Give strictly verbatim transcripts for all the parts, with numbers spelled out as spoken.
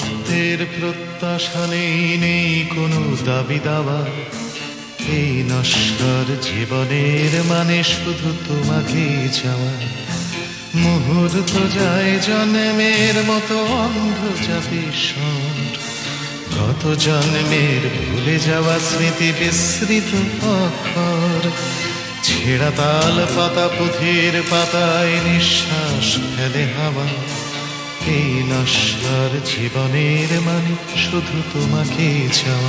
সত্যের প্রত্যাশা নেই, নেই কোনো দাবি দাওয়া। এই নশ্বর জীবনের মানে শুধু তোমাকে চাওয়া। মুহূর্ত যায় জন্মের মতো অন্ধ চাপে স্বর, কত জন্মের ভুলে যাওয়া স্মৃতি বিস্মৃত অক্ষর। ছেঁড়া তাল পাতা পুঁথির পাতায় নিঃশ্বাস ফেলে হাওয়া। এই নশ্বর জীবনের মানে শুধু তোমাকে চাওয়া।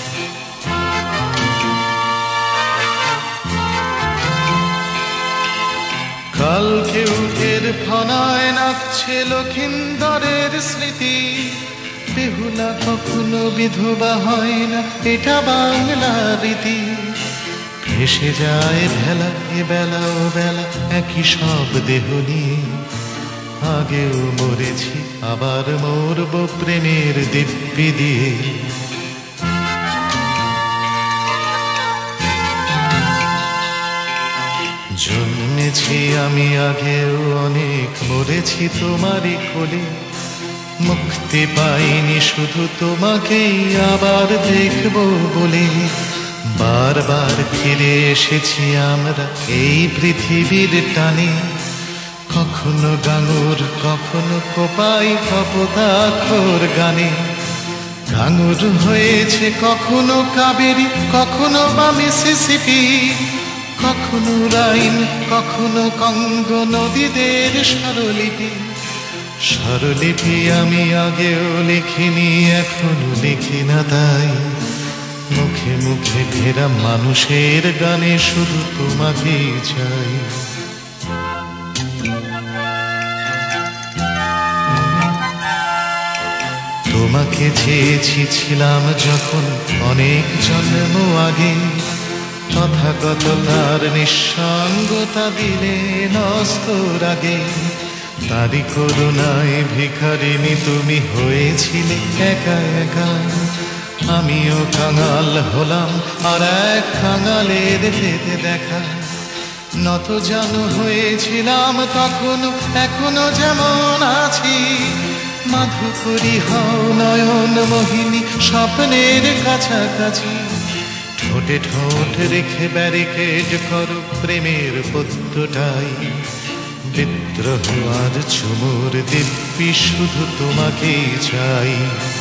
কালকে উঠের ফনায় নাচছে লক্ষিন্দরের স্মৃতি। বেহুলা কখনো বিধবা হয় না, এটা বাংলা রীতি। ভেসে যায় ভেলা এ বেলা ও বেলা একই সব দেহ নিয়ে। আগেও মরেছি আবার মরব প্রেমের দিব্যি দিয়ে। জন্মেছি আমি আগেও অনেক, মরেছি তোমারই কোলে। মুক্তি পাইনি শুধু তোমাকেই আবার দেখব বলে। বারবার ফিরে এসেছি আমরা এই পৃথিবীর টানে। কখনো গাঙুর কখনো কোপাই কপোতাক্ষর গানে। গাঙুর হয়েছে কখনো কাবেরী কখনো বা মিসিসিপি। কখনো রাইন কখনো কঙ্গ নদীদের স্বরলিপি। স্বরলিপি আমি আগেও লিখিনি এখনো লিখি না, তাই মুখে মুখে ঘেরা মানুষের গানে শুধু তোমাকেই চাই। তোমাকে চেয়েছি ছিলাম যখন অনেক জন্ম আগে। তথাগত তার নিঃসঙ্গতা দিলে নস্তর আগে। তারি করুণায় ভিখারিণী তুমি হয়েছিলে একা একা। আমিও কাঙাল হলাম আর এক কাঙালের পেতে দেখা। নত জানু হয়েছিলাম তখনো এখনো যেমন আছি। মাধুকরী হও নয়ন মোহিনী স্বপ্নের কাছাকাছি। ঠোঁটে ঠোঁট রেখে ব্যারিকেড করো প্রেমের পদ্মটাই। বিদ্রোহ আর চুমুর দিব্যি শুধু তোমাকেই চাই।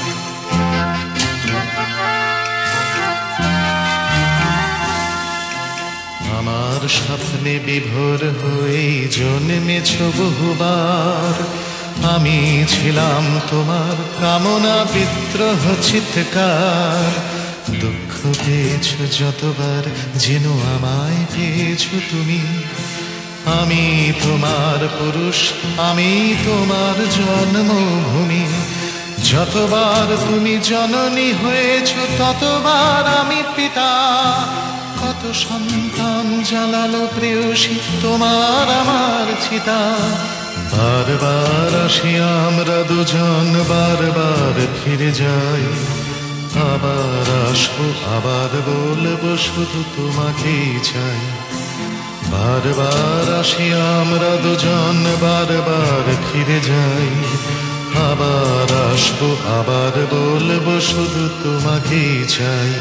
আমার স্বপ্নে বিভোর হয়ে জন্মেছ বহুবার। আমি ছিলাম তোমার কামনা বিদ্রোহ চিৎকার। দুঃখ পেয়েছ যতবার যেন আমায় পেয়েছ তুমি। আমি তোমার পুরুষ আমি তোমার জন্মভূমি। যতবার তুমি জননী হয়েছ ততবার আমি পিতা। কত সন্তান জ্বালালো প্রেয়সী তোমার আমার চিতা। বারবার আসি আমরা দুজন বারবার ফিরে যাই। আবার আসবো আবার বলবো শুধু তোমাকেই চাই। বারবার আসি আমরা দুজন বারবার ফিরে যাই। আবার আসবো আবার বলবো শুধু তোমাকেই চাই।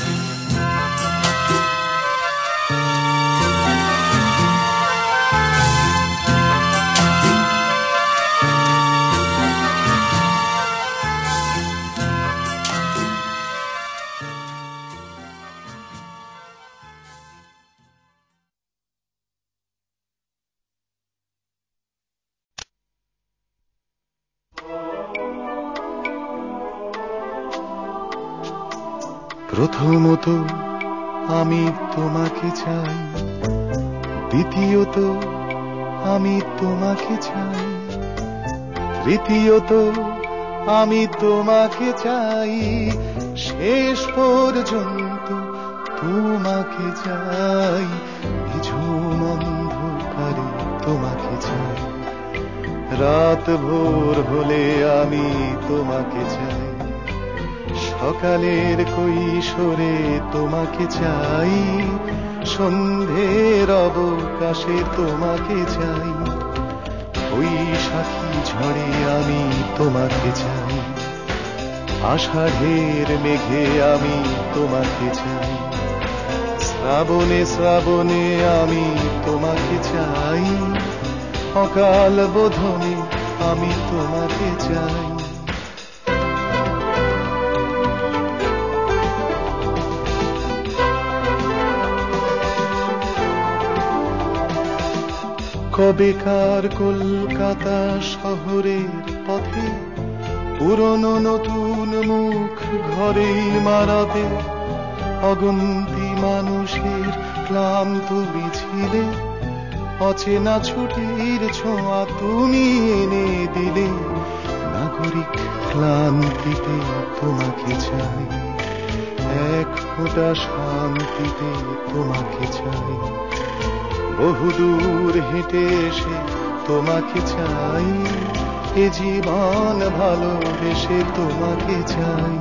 প্রথমত আমি তোমাকে চাই, দ্বিতীয়ত আমি তোমাকে চাই, তৃতীয়ত আমি তোমাকে চাই, শেষ পর্যন্ত তোমাকে চাই। নিঝুম অন্ধকারে তোমাকে চাই, রাত ভোর হলে আমি তোমাকে চাই, সকালের কৈশোরে তোমাকে চাই, সন্ধ্যের অবকাশে তোমাকে চাই, বৈশাখী ঝড়ে আমি তোমাকে চাই, আষাঢ়ের মেঘে আমি তোমাকে চাই, শ্রাবণে শ্রাবণে আমি তোমাকে চাই, অকাল বোধনে আমি তোমাকে চাই। কবেকার কলকাতা শহরের পথে পুরনো নতুন মুখ ঘরেই মারাবে, অগন্তি মানুষের ক্লান্ত মিছিলে অচেনা ছুটির ছোঁয়া তুমি এনে দিলে। নাগরিক ক্লান্তিতে তোমাকে চাই, এক ফোঁটা শান্তিতে তোমাকে চাই, বহুদূর হেঁটে এসে তোমাকে চাই, এ জীবন ভালোবেসে তোমাকে চাই।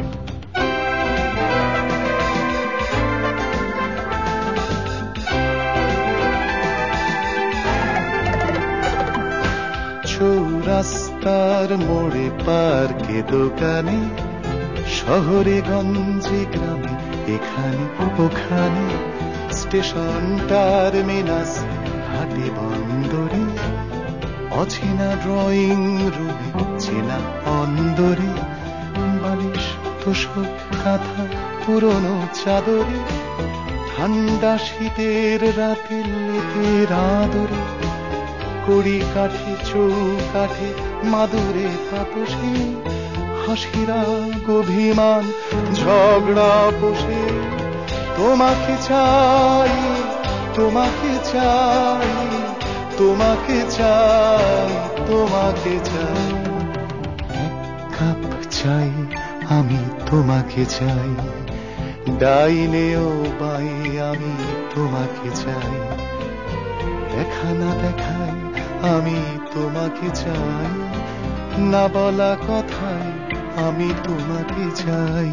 চৌরাস্তার মোড়ে পার্কে দোকানে, শহরে গঞ্জে গ্রামে এখানে ওখানে, স্টেশন টার্মিনাস ঘাটে বন্দরে, অচেনা ড্রয়িং রুমে চেনা অন্দরে, বালিশ তোষক কাঁথা পুরনো চাদরে, ঠান্ডা শীতের রাতে লেপের আদরে, কড়ি কাঠে চৌকাঠে মাদুরে তাপসে, হাসিরা অভিমান ঝগড়া বসে, তোমাকে চাই তোমাকে চাই তোমাকে চাই তোমাকে চাই, এক কাপ চাই আমি তোমাকে চাই, ডাইনে ও বাই আমি তোমাকে চাই, দেখা না দেখাই আমি তোমাকে চাই, না বলা কথায় আমি তোমাকে চাই।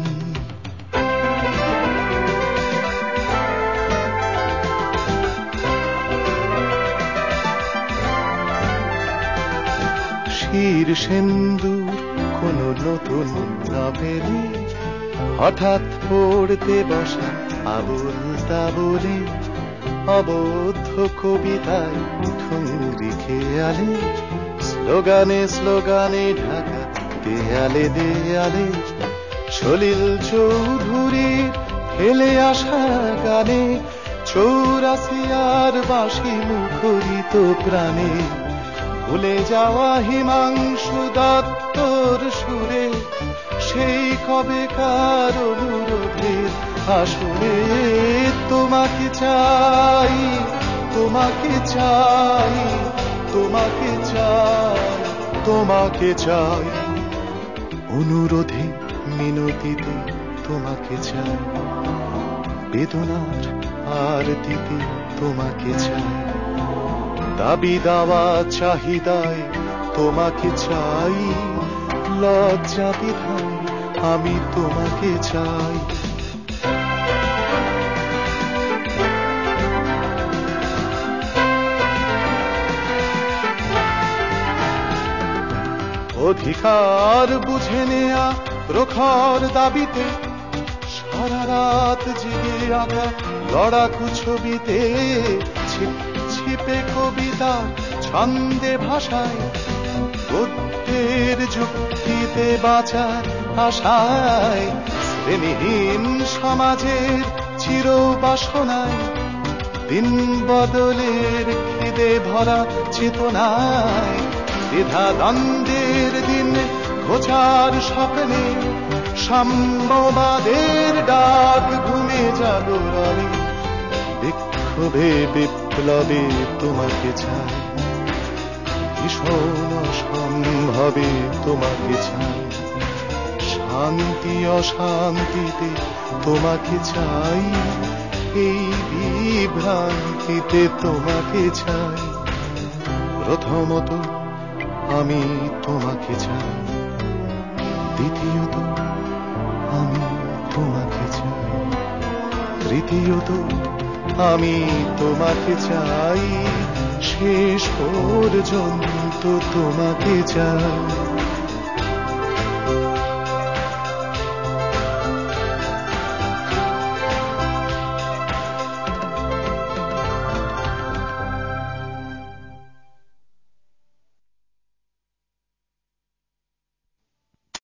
শির সিন্দুর কোন নতুন নভেলে, হঠাৎ পড়তে বসা আবুল তাবুলে, অবদ্ধ কবিতায় ঠুংরি খেয়ালে, স্লোগানে স্লোগানে ঢাকা দেয়ালে দেয়ালে, সলিল চৌধুরীর ফেলে আসা গানে, চৌরাশি আর বাঁশি মুখরিত প্রাণে, ভুলে যাওয়া হিমাংশু দত্তর সুরে, সেই কবেকার অনুরোধের আসরে, তোমাকে চাই তোমাকে চাই তোমাকে চাই তোমাকে চাই, অনুরোধে মিনতিতে তোমাকে চাই, বেদনার আরতিতে তোমাকে চাই, দাবি দাওয়া চাহিদায় তোমাকে চাই, লজ্জা বিধায় আমি তোমাকে চাই। অধিকার বুঝে নেয়া প্রখর দাবিতে, সারা রাত জেগে আঁকা লড়াকু ছবিতে, ছিপে কবিতা ছন্দে ভাষায়, গদ্যের যুক্তিতে বাঁচার আশায়, শ্রেণীহীন সমাজের চির বাসনায়, দিন বদলের খিদে ভরা চেতনায়, দ্বিধা দ্বন্দ্বের দিন ঘোচার স্বপ্নে, সাম্যবাদের ডাক ঘুমে জাগরণে, বিক্ষোভে বিপ্লবে তোমাকে চাই, ভীষণ অসম্ভবে তোমাকে চাই, শান্তি অশান্তিতে তোমাকে চাই, এই বিভ্রান্তিতে তোমাকে চাই। প্রথমত আমি তোমাকে চাই, দ্বিতীয়ত আমি তোমাকে চাই, তৃতীয়ত আমি তোমাকে চাই, শেষ পর্যন্ত তোমাকে চাই।